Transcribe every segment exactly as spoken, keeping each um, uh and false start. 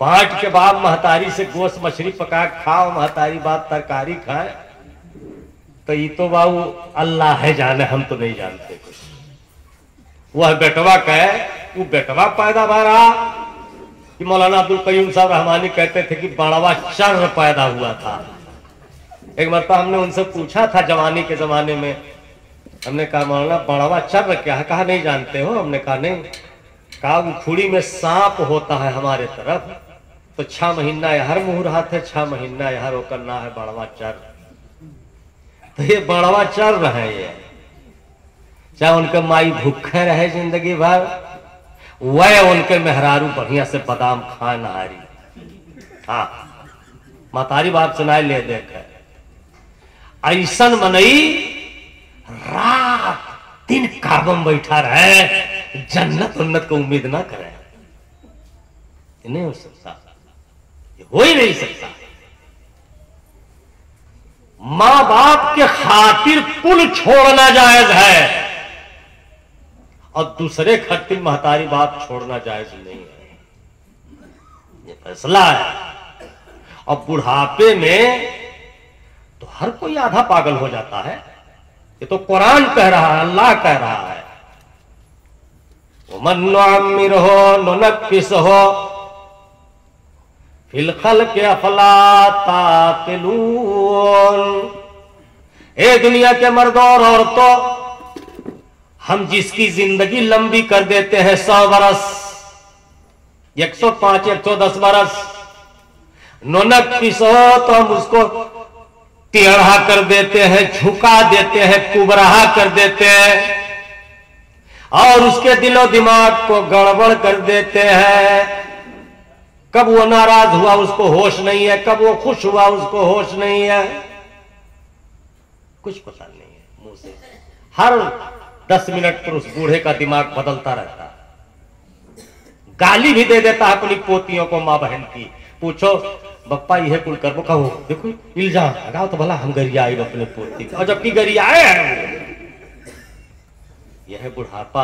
बांट के बाद महतारी से गोश्त मछली पका खाओ, महतारी बात तरकारी खाए, तो ये तो बाबू अल्लाह है जाने, हम तो नहीं जानते कुछ। वह बेटवा कहे, वो बेटवा पैदा भरा कि मौलाना अब्दुल कयूम साहब रहमानी कहते थे कि बड़वा चर पैदा हुआ था। एक मरतबा हमने उनसे पूछा था जवानी के जमाने में, हमने कहा मौलाना बड़वा चर क्या है? कहा नहीं जानते हो। हमने कहा नहीं। कहा उखुड़ी में सांप होता है हमारे तरफ, तो छह महीना यहर मुँह रहा थे, छह महीना यहर होकर ना है बड़वा चर। तो ये बड़वा चर रहे, ये चाहे उनके माई भूखे रहे जिंदगी भर, वह उनके मेहरारू बढ़िया से बादाम खाए नहारी। हाँ, महतारी बाप सुनाए ले देख ऐसन मनई रात दिन काबम बैठा रहे, जन्नत उन्नत को उम्मीद ना करे। ये नहीं हो सकता, ये हो ही नहीं सकता। मां बाप के खातिर कुल छोड़ना जायज है और दूसरे खातिर महतारी बाप छोड़ना जायज नहीं है। ये फैसला है। और बुढ़ापे में तो हर कोई आधा पागल हो जाता है। ये तो कुरान कह रहा है, अल्लाह कह रहा है, मन्नुअम्मिर हो नुनक्किस हो फिल खल्क़ अफ़ला ताक़िलून। ए दुनिया के मर्दों और औरतों, हम जिसकी जिंदगी लंबी कर देते हैं सौ बरस, एक सौ पांच एक सौ दस बरस, नुनक्किस हो तो हम उसको टेढ़ा कर देते हैं, झुका देते हैं, कुबराहा कर देते हैं और उसके दिलो दिमाग को गड़बड़ कर देते हैं। कब वो नाराज हुआ उसको होश नहीं है, कब वो खुश हुआ उसको होश नहीं है, कुछ पता नहीं है। मुंह से हर दस मिनट पर उस बूढ़े का दिमाग बदलता रहता है। गाली भी दे देता है अपनी पोतियों को, माँ बहन की। पूछो बप्पा यह कुल कर, कहो देखो इल्जाम लगाओ तो भला हम गरियाए अपने पोती और जबकि गरियाए हैं। यह है बुढ़ापा।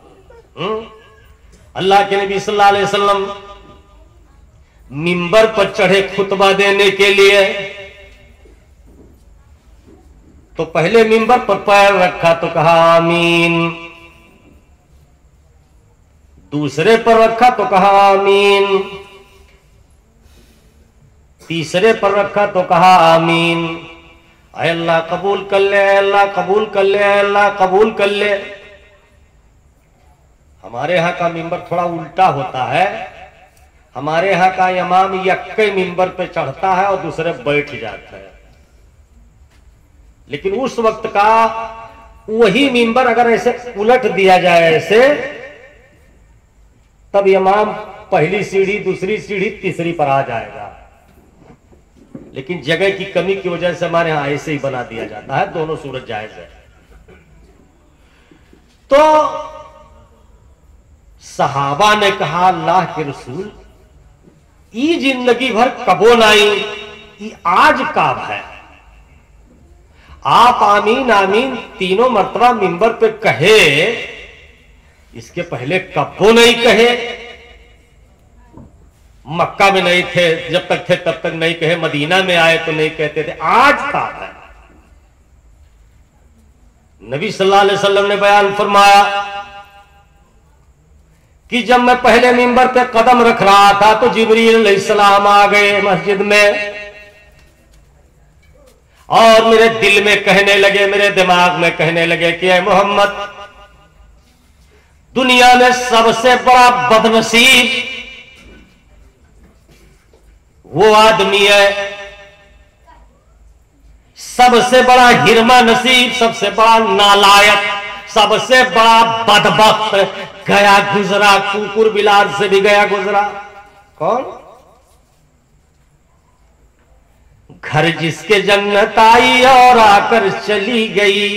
अल्लाह के नबी सल्लल्लाहु अलैहि वसल्लम मिंबर पर चढ़े खुतबा देने के लिए, तो पहले मिंबर पर पैर रखा तो कहा आमीन, दूसरे पर रखा तो कहा आमीन, तीसरे पर रखा तो कहा आमीन। अल्लाह कबूल कर ले, अल्लाह कबूल कर ले, अल्लाह कबूल कर ले। हमारे यहाँ का मिंबर थोड़ा उल्टा होता है। हमारे यहाँ का इमाम यक्के मिंबर पे चढ़ता है और दूसरे बैठ जाता है। लेकिन उस वक्त का वही मिंबर अगर ऐसे उलट दिया जाए ऐसे, तब इमाम पहली सीढ़ी, दूसरी सीढ़ी, तीसरी पर आ जाएगा। लेकिन जगह की कमी की वजह से हमारे यहां ऐसे ही बना दिया जाता है। दोनों सूरत जायज है। तो सहाबा ने कहा अल्लाह के रसूल, ई जिंदगी भर कबो नाई, ई आज काब है। आप आमीन आमीन तीनों मर्तबा मिंबर पे कहे, इसके पहले कबो नहीं कहे। मक्का में नहीं थे, जब तक थे तब तक नहीं कहे, मदीना में आए तो नहीं कहते थे, आज काब है। नबी सल्लल्लाहु अलैहि वसल्लम ने बयान फरमाया कि जब मैं पहले मिंबर पे कदम रख रहा था तो जिब्रील अलैहिस्सलाम आ गए मस्जिद में और मेरे दिल में कहने लगे, मेरे दिमाग में कहने लगे कि ऐ मोहम्मद, दुनिया में सबसे बड़ा बदनसीब वो आदमी है, सबसे बड़ा हिरमा नसीब, सबसे बड़ा नालायक, सबसे बड़ा बदबख्त गया गुजरा, कुकुर बिलार से भी गया गुजरा। कौन? घर जिसके जन्नत आई और आकर चली गई।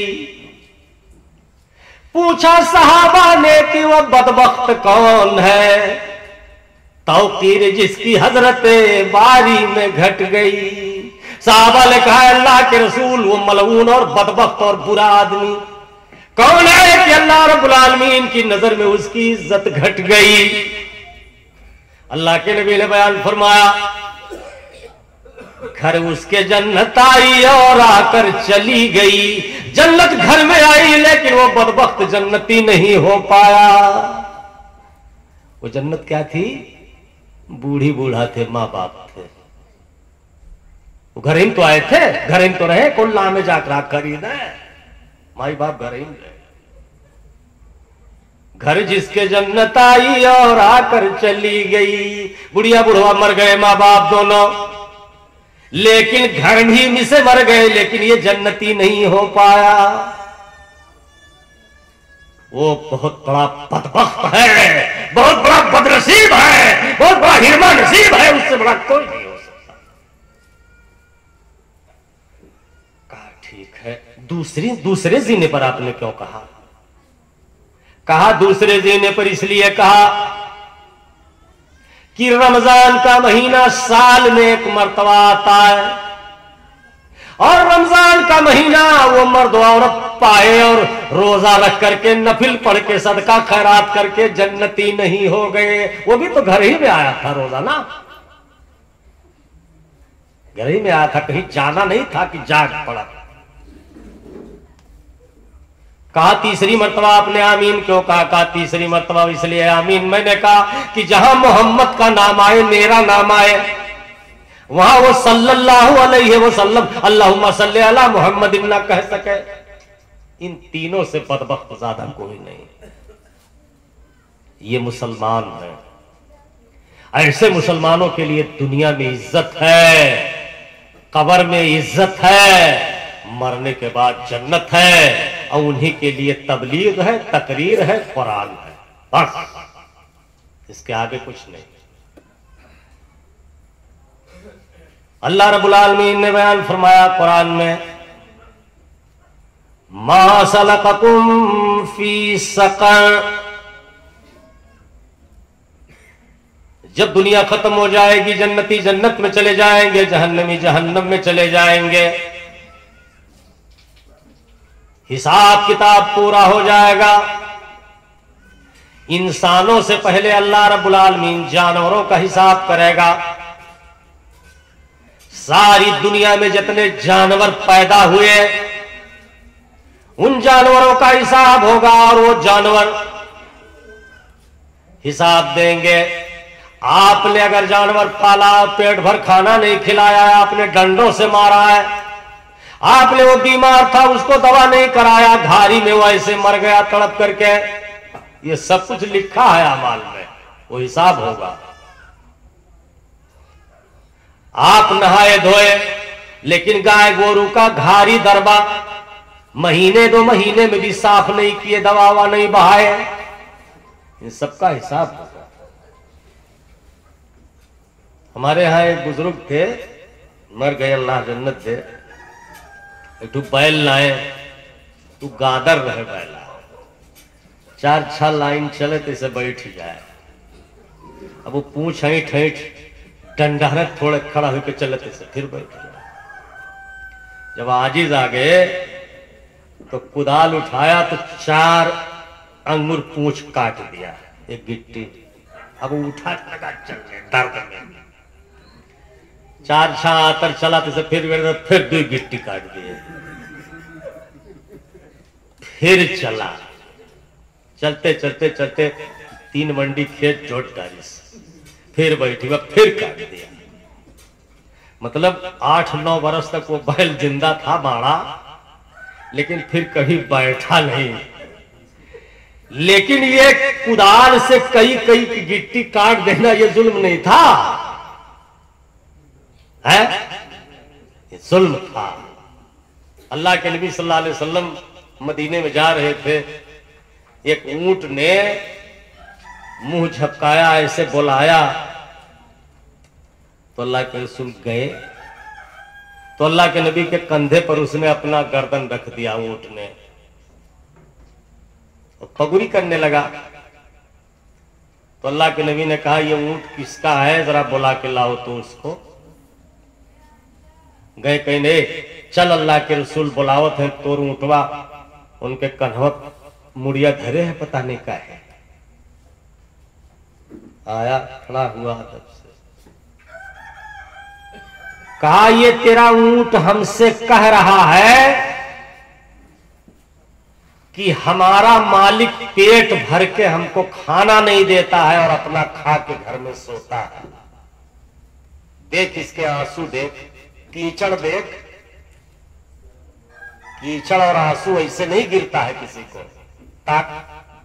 पूछा सहाबा ने कि वह बदबख्त कौन है? तौकीर जिसकी हजरत बारी में घट गई। साहबा ने कहा अल्लाह के रसूल, वो मलऊन और बदबख्त और बुरा आदमी कौन है कि अल्लाह रब्बुल आलमीन की नजर में उसकी इज्जत घट गई? अल्लाह के नबी ने बयान फरमाया, घर उसके जन्नत आई और आकर चली गई। जन्नत घर में आई लेकिन वो बदबख्त जन्नती नहीं हो पाया। वो जन्नत क्या थी? बूढ़ी बूढ़ा थे, माँ बाप थे। वो घर ही तो आए थे, घर ही तो रहे, कुल्ला में जाकर खरीदे, माई बाप घर ही रहे। घर जिसके जन्नत आई और आकर चली गई। बुढ़िया बुढ़वा मर गए, माँ बाप दोनों, लेकिन घर भी में से मर गए, लेकिन ये जन्नती नहीं हो पाया। वो बहुत बड़ा बदबख्त है, बहुत बड़ा बदनसीब है, बहुत बड़ा हिरमा नसीब है, उससे बड़ा कोई नहीं हो सकता। कहा ठीक है, दूसरी दूसरे जीने पर आपने क्यों कहा? कहा दूसरे जीने पर इसलिए कहा कि रमजान का महीना साल में एक मर्तबा आता है, और रमजान का महीना वो मर्द औरत पाए और रोजा रख करके, नफिल पढ़ के, सदका खैरात करके जन्नती नहीं हो गए। वो भी तो घर ही में आया था, रोजा ना घर ही में आया था, कहीं जाना नहीं था कि जाग पड़ा। कहा तीसरी मर्तबा आपने आमीन क्यों कहा? कहा तीसरी मर्तबा इसलिए आमीन मैंने कहा कि जहां मोहम्मद का नाम आए, मेरा नाम आए, वहां वो सल्लल्लाहु अलैहि वसल्लम अल्लाहुम्मा सल्ली अला मोहम्मद ना कह सके। इन तीनों से बदबख्त ज्यादा कोई नहीं। ये मुसलमान है। ऐसे मुसलमानों के लिए दुनिया में इज्जत है, कब्र में इज्जत है, मरने के बाद जन्नत है, और उन्हीं के लिए तबलीग है, तकरीर है, कुरान है, बस इसके आगे कुछ नहीं। अल्लाह रब्बुल आलमीन ने बयान फरमाया कुरान में, मा सलककुम फी सकर। जब दुनिया खत्म हो जाएगी, जन्नती जन्नत में चले जाएंगे, जहन्नमी जहन्नम में चले जाएंगे, हिसाब किताब पूरा हो जाएगा। इंसानों से पहले अल्लाह रब्बुल आलमीन जानवरों का हिसाब करेगा। सारी दुनिया में जितने जानवर पैदा हुए, उन जानवरों का हिसाब होगा, और वो जानवर हिसाब देंगे। आपने अगर जानवर पाला, पेट भर खाना नहीं खिलाया, आपने डंडों से मारा है, आपने वो बीमार था उसको दवा नहीं कराया, घारी में वो ऐसे मर गया तड़प करके, ये सब कुछ लिखा है अमाल में, वो हिसाब होगा। आप नहाए धोए, लेकिन गाय गोरू का घारी दरबा महीने दो महीने में भी साफ नहीं किए, दवा ववा नहीं बहाए, इन सबका हिसाब होगा। हमारे यहां एक बुजुर्ग थे, मर गए, अल्लाह जन्नत दे। एक बैल लाए, तू गादर रहे बैला, चार छह लाइन चले तो इसे बैठ जाए। अब वो पूछ ऐठ ऐठ डंडा थोड़े खड़ा होकर चले तो इसे फिर बैठ जाए। जब आजिज आ गए तो कुदाल उठाया तो चार अंगुर पूछ काट दिया, एक गिट्टी। अब वो उठा लगा चलने दर्द में, चार छह आतर चला तो इसे फिर फिर दो गिट्टी काट दिए, फिर चला। चलते चलते चलते तीन मंडी खेत जोट डाली, फिर बैठी, वह फिर काट दिया। मतलब आठ नौ बरस तक वो बैल जिंदा था बाड़ा, लेकिन फिर कभी बैठा नहीं। लेकिन ये कुदाल से कई कई की गिट्टी काट देना ये जुल्म नहीं था, है? ये जुल्म था। अल्लाह के नबी सल्लल्लाहु अलैहि वसल्लम मदीने में जा रहे थे, एक ऊंट ने मुंह झपकाया, ऐसे बुलाया, तो अल्लाह के रसूल गए, तो अल्लाह के नबी के कंधे पर उसने अपना गर्दन रख दिया ऊंट ने, और पगुरी करने लगा। तो अल्लाह के नबी ने कहा, ये ऊंट किसका है, जरा बुला के लाओ तो उसको। गए, कहीं नहीं, चल अल्लाह के रसूल बुलावत है, तो ऊंटवा उनके कन्हवा मुड़िया धरे है, पता नहीं क्या है। आया, खड़ा हुआ तब से कहा, ये तेरा ऊंट हमसे कह रहा है कि हमारा मालिक पेट भर के हमको खाना नहीं देता है और अपना खा के घर में सोता है। देख इसके आंसू, देख कीचड़, देख कीचड़ और आंसू ऐसे नहीं गिरता है किसी को। ताक।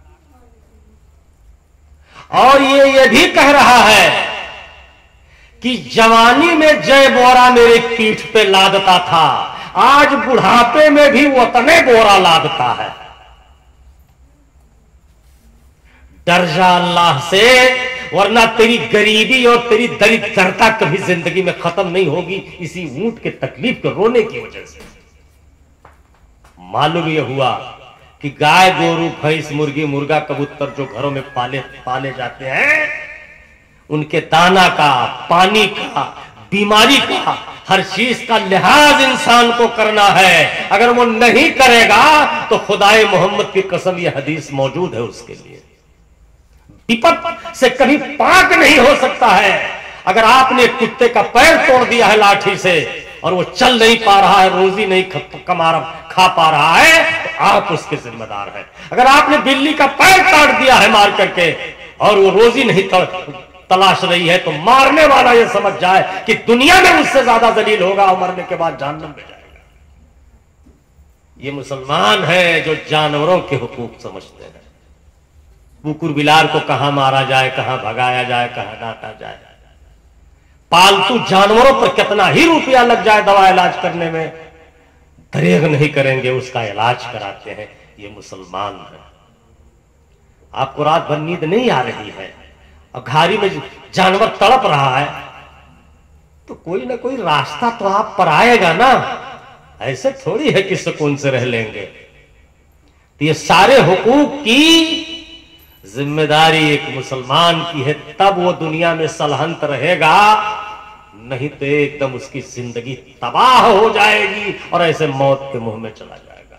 और ये ये भी कह रहा है कि जवानी में जय बोरा मेरे पीठ पे लादता था, आज बुढ़ापे में भी वो उतने बोरा लादता है। डर जा अल्लाह से, वरना तेरी गरीबी और तेरी दरिद्रता कभी जिंदगी में खत्म नहीं होगी इसी ऊंट के तकलीफ के रोने की वजह से। मालूम यह हुआ कि गाय, गोरू, भैंस, मुर्गी, मुर्गा, कबूतर जो घरों में पाले पाले जाते हैं, उनके दाना का, पानी का, बीमारी का, हर चीज का लिहाज इंसान को करना है। अगर वो नहीं करेगा तो खुदाए मोहम्मद की कसम, यह हदीस मौजूद है उसके लिए विपद से कभी पाक नहीं हो सकता है। अगर आपने कुत्ते का पैर तोड़ दिया है लाठी से और वो चल नहीं पा रहा है, रोजी नहीं कमा खा पा रहा है, तो आप उसके जिम्मेदार हैं। अगर आपने बिल्ली का पैर काट दिया है मार करके और वो रोजी नहीं तलाश रही है, तो मारने वाला ये समझ जाए कि दुनिया में उससे ज्यादा जलील होगा और मरने के बाद जहन्नम में जाएगा। ये मुसलमान है जो जानवरों के हुकूक समझते हैं। कुकुर बिलार को कहां मारा जाए, कहां भगाया जाए, कहां डांटा जाए। पालतू जानवरों पर कितना ही रुपया लग जाए दवा इलाज करने में, दरेग नहीं करेंगे, उसका इलाज कराते हैं। ये मुसलमान है। आपको रात भर नींद नहीं आ रही है और घारी में जानवर तड़प रहा है, तो कोई ना कोई रास्ता तो आप पर आएगा ना। ऐसे थोड़ी है कि सुकून से रह लेंगे। तो ये सारे हुकूक की जिम्मेदारी एक मुसलमान की है, तब वो दुनिया में सलहंत रहेगा, नहीं तो एकदम उसकी जिंदगी तबाह हो जाएगी और ऐसे मौत के मुंह में चला जाएगा।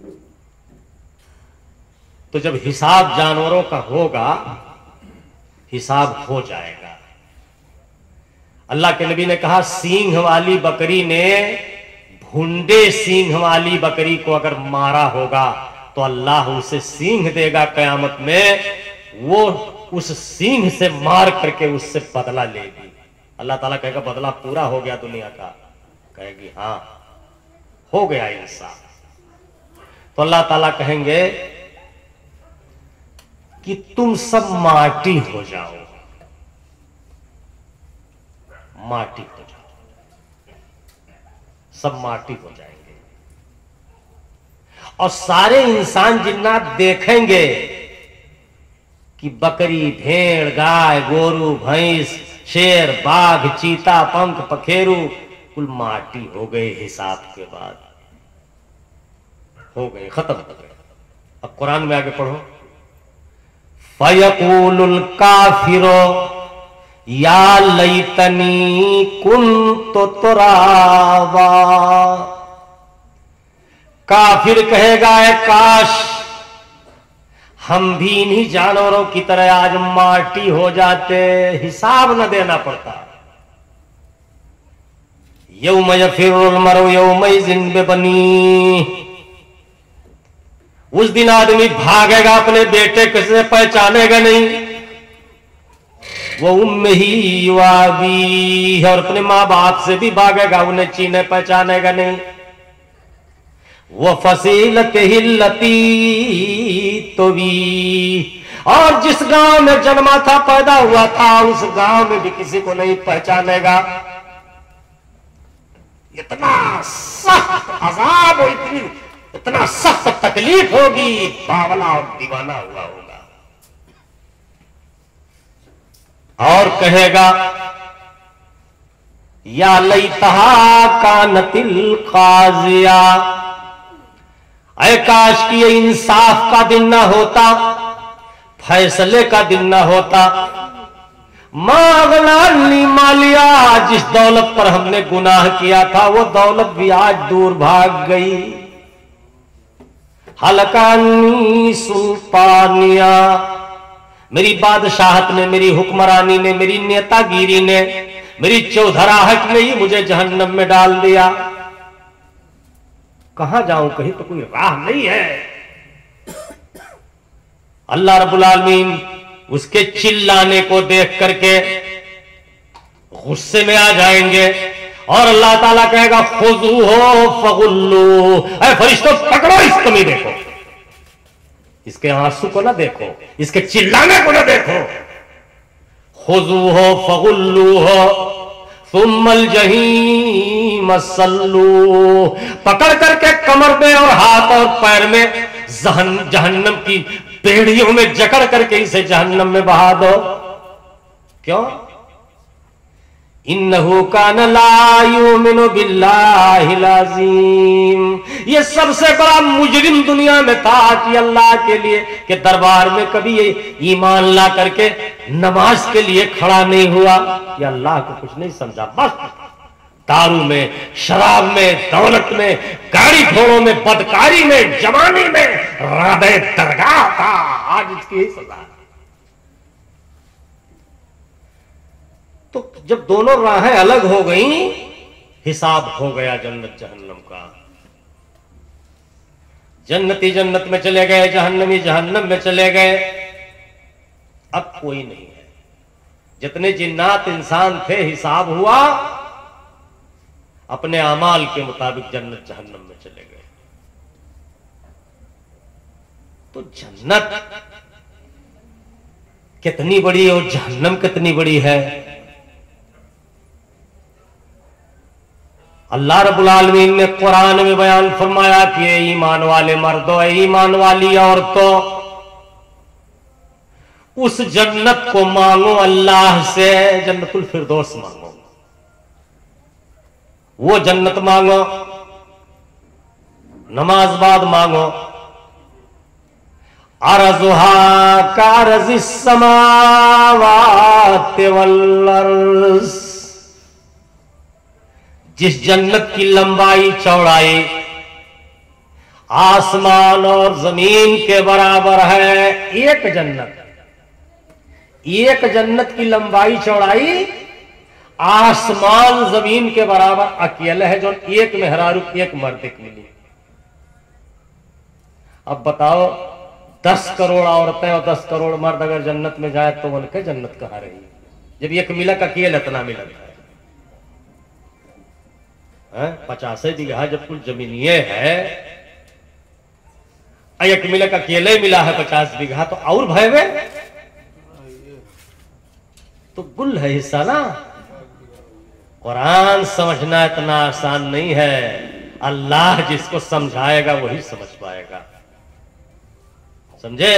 तो जब हिसाब जानवरों का होगा, हिसाब हो जाएगा। अल्लाह के नबी ने कहा, सींग वाली बकरी ने भुंडे सींग वाली बकरी को अगर मारा होगा तो अल्लाह उसे सींग देगा कयामत में, वो उस सींग से मार करके उससे बदला लेगी। अल्लाह ताला कहेगा बदला पूरा हो गया दुनिया का, कहेगी हां हो गया इंसाफ। तो अल्लाह ताला कहेंगे कि तुम सब माटी हो जाओ, माटी हो जाओ, सब माटी हो जाएंगे। और सारे इंसान जिन्नात देखेंगे कि बकरी, भेड़, गाय, गोरू, भैंस, शेर, बाघ, चीता, पंख, पखेरू कुल माटी हो गए हिसाब के बाद, हो गए, खत्म हो गए। अब कुरान में आगे पढ़ो, फयकूलुल काफिरो या लैतनी कुन्तु तुराबा। काफिर कहेगा, है काश हम भी इन्हीं जानवरों की तरह आज माटी हो जाते, हिसाब न देना पड़ता। यौम यफिरुल मरउ यौमइज़िन बिबनी, उस दिन आदमी भागेगा अपने बेटे, किसे पहचानेगा नहीं। वो उम्मे ही वाबी, और अपने माँ बाप से भी भागेगा, उन्हें चीने पहचानेगा नहीं। वो फसीलत हिल्लती तो भी, और जिस गांव में जन्मा था, पैदा हुआ था, उस गांव में भी किसी को नहीं पहचानेगा। इतना सख्त अजाब और इतनी इतना सख्त तकलीफ होगी, बावला और दीवाना हुआ होगा। और कहेगा, या लैतहा कानतिल काजिया, ऐ काश कि ये इंसाफ का दिन ना होता, फैसले का दिन ना होता। मागलानी मालिया, जिस दौलत पर हमने गुनाह किया था वो दौलत भी आज दूर भाग गई। हलकानी सुल्तानिया, मेरी बादशाहत ने, मेरी हुक्मरानी ने, मेरी नेतागिरी ने, मेरी चौधराहट ने ही मुझे जहन्नम में डाल दिया। कहां जाऊं, कहीं तो कोई राह नहीं है। अल्लाह रब्बुल आलमीन उसके चिल्लाने को देख करके गुस्से में आ जाएंगे और अल्लाह ताला कहेगा खुज़ूहु फगुल्लू, ऐ फरिश्तों पकड़ो इस कमी, देखो इसके आंसू को ना देखो, इसके चिल्लाने को ना देखो। खुज़ूहु फगुल्लूहु सुम्मल जहीम सल्लू, पकड़ करके कमर में और हाथ और पैर में जहन्नम की पेड़ियों में जकड़ करके इसे जहन्नम में बहा दो। क्यों? इन्नहु कान ला युमिनु बिल्लाहिल अज़ीम, ये सबसे बड़ा मुजरिम दुनिया में था कि अल्लाह के लिए के दरबार में कभी ये ईमान ला करके नमाज के लिए खड़ा नहीं हुआ। ये अल्लाह को कुछ नहीं समझा, बस दारू में, शराब में, दौलत में, गाड़ी घोड़ों में, बदकारी में, जवानी में राधे दरगाह था। आज इसकी ही सजा। तो जब दोनों राहें अलग हो गई, हिसाब हो गया जन्नत जहन्नम का। जन्नती जन्नत में चले गए, जहन्नमी जहन्नम में चले गए। अब कोई नहीं है। जितने जिन्नात इंसान थे, हिसाब हुआ, अपने अमाल के मुताबिक जन्नत जहन्नम में चले गए। तो जन्नत कितनी बड़ी और जहन्नम कितनी बड़ी है। अल्लाह रब्बुल आलमीन ने कुरान में बयान फरमाया कि ईमान वाले मर्दों, ईमान वाली औरतों, उस जन्नत को मांगो अल्लाह से, जन्नतुल फिरदौस मांगो, वो जन्नत मांगो, नमाज बाद मांगो। अरज़ुहा कारज़िस समावाति वल अर्ज़, जिस जन्नत की लंबाई चौड़ाई आसमान और जमीन के बराबर है। एक जन्नत, एक जन्नत की लंबाई चौड़ाई आसमान जमीन के बराबर अकेले है, जो एक मेहरारू एक मर्द की मिली। अब बताओ, दस करोड़ औरतें और दस करोड़ मर्द अगर जन्नत में जाए तो उनके जन्नत कहां रही, जब एक मिलक अकेले इतना मिलक है। पचास बीघा जब कुल जमीनिए है, एक मिलक अकेले मिला है पचास बीघा, तो और भय में तो गुल है हिस्सा ना। कुरान समझना इतना आसान नहीं है। अल्लाह जिसको समझाएगा वही समझ पाएगा, समझे।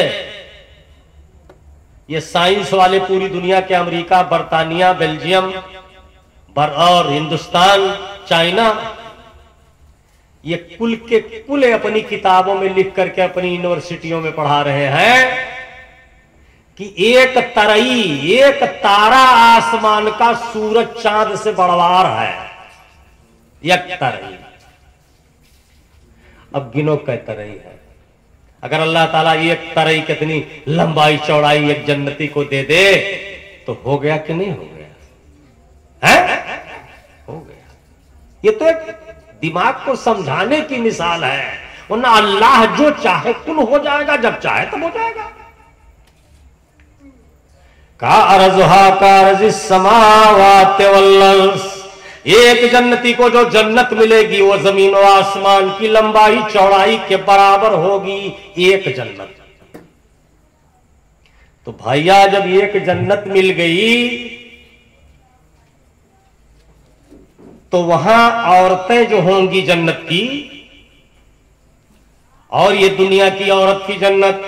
ये साइंस वाले पूरी दुनिया के, अमेरिका, बर्तानिया, बेल्जियम और हिंदुस्तान, चाइना, ये कुल के कुल अपनी किताबों में लिख करके अपनी यूनिवर्सिटियों में पढ़ा रहे हैं कि एक तरई, एक तारा आसमान का सूरज चांद से बड़वार है। एक तरई, अब गिनो कै तरई है। अगर अल्लाह ताला एक तरई कितनी लंबाई चौड़ाई एक जन्नती को दे दे तो हो गया कि नहीं हो गया है? हो गया। ये तो एक दिमाग को समझाने की मिसाल है, वरना अल्लाह जो चाहे कुल हो जाएगा, जब चाहे तब हो जाएगा। का अर्ज़ुहा का अर्ज़िस समावाति वल अर्ज़, एक जन्नती को जो जन्नत मिलेगी वो जमीन और आसमान की लंबाई चौड़ाई के बराबर होगी। एक जन्नत। तो भैया जब एक जन्नत मिल गई तो वहां औरतें जो होंगी जन्नत की, और ये दुनिया की औरत की जन्नत,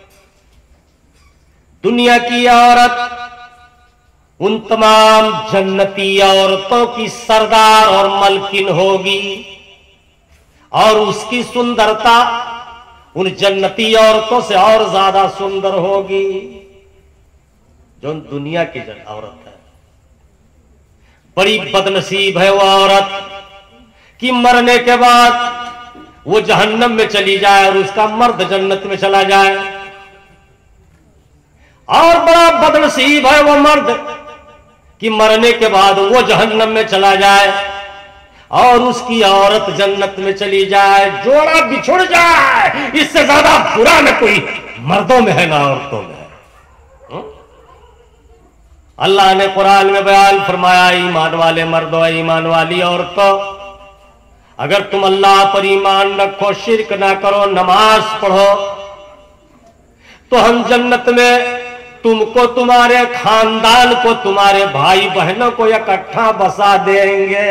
दुनिया की औरत उन तमाम जन्नती औरतों की सरदार और मलकिन होगी, और उसकी सुंदरता उन जन्नती औरतों से और ज्यादा सुंदर होगी जो दुनिया की औरत है। बड़ी बदनसीब है वो औरत कि मरने के बाद वो जहन्नम में चली जाए और उसका मर्द जन्नत में चला जाए। और बड़ा बदनसीब है वो मर्द कि मरने के बाद वो जहन्नम में चला जाए और उसकी औरत जन्नत में चली जाए, जोड़ा बिछुड़ जाए। इससे ज्यादा बुरा न कोई मर्दों में है ना औरतों में है। हुँ? अल्लाह ने कुरान में बयान फरमाया, ईमान वाले मर्दों, ईमान वाली औरतों, अगर तुम अल्लाह पर ईमान रखो, शिरक ना करो, नमाज पढ़ो, तो हम जन्नत में तुमको, तुम्हारे खानदान को, तुम्हारे भाई बहनों को इकट्ठा बसा देंगे।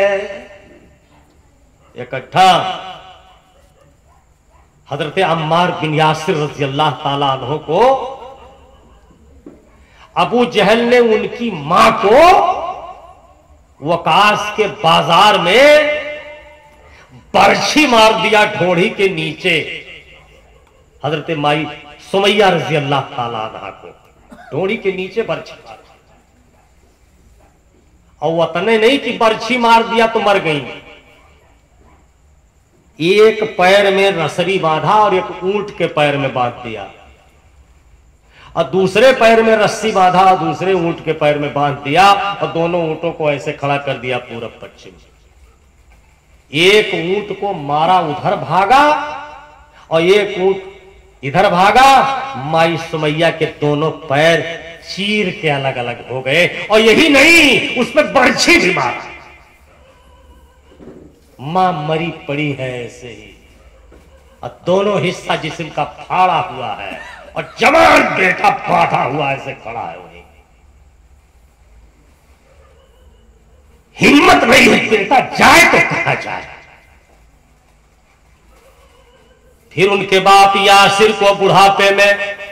इकट्ठा। हजरत अम्मार बिन यासिर रज़ी अल्लाह ताला अन्हु को अबू जहल ने उनकी मां को वकास के बाजार में बर्छी मार दिया ढोड़ी के नीचे। हजरत माई सुमैया रज़ी अल्लाह ताला अन्हा को ढोड़ी के नीचे बर्छी मार दी। और वतने नहीं कि बर्छी मार दिया तो मर गई, एक पैर में रसरी बांधा और एक ऊंट के पैर में बांध दिया, और दूसरे पैर में रस्सी बांधा और दूसरे ऊंट के पैर में बांध दिया, और दोनों ऊंटों को ऐसे खड़ा कर दिया पूरब पश्चिम। एक ऊंट को मारा, उधर भागा, और एक ऊंट इधर भागा। माई सुमैया के दोनों पैर चीर के अलग अलग हो गए, और यही नहीं, उसमें बर्छी भी मारा। मां मरी पड़ी है ऐसे ही, और दोनों हिस्सा जिस्म का फाड़ा हुआ है, और जवान बेटा बांधा हुआ ऐसे खड़ा है। वही हिम्मत नहीं है, बेटा जाए तो कहां जाए। फिर उनके बाप यासिर को बुढ़ापे में